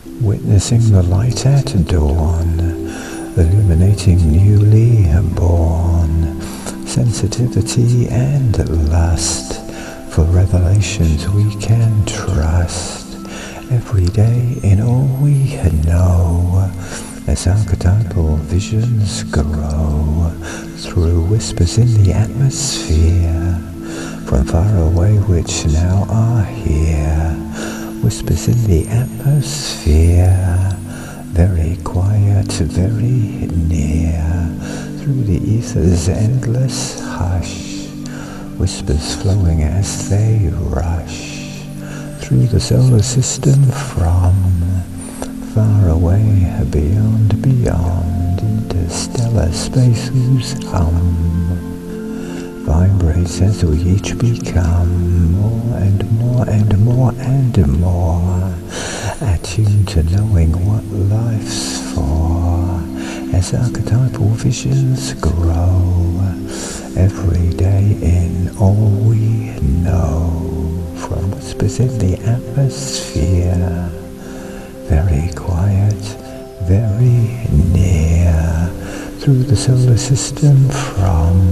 witnessing the light at dawn, illuminating newly born, sensitivity and lust, for revelations we can trust, every day in all we know, as archetypal visions grow, through whispers in the atmosphere, from far away which now are here, whispers in the atmosphere, very quiet, very near, through the ether's endless hush, whispers flowing as they rush, through the solar system from far away, beyond, interstellar space whose vibrates as we each become more and more and more and more attuned to knowing what life's for, as archetypal visions grow, every day in all we know, from whispers in the atmosphere, very quiet, very near, through the solar system from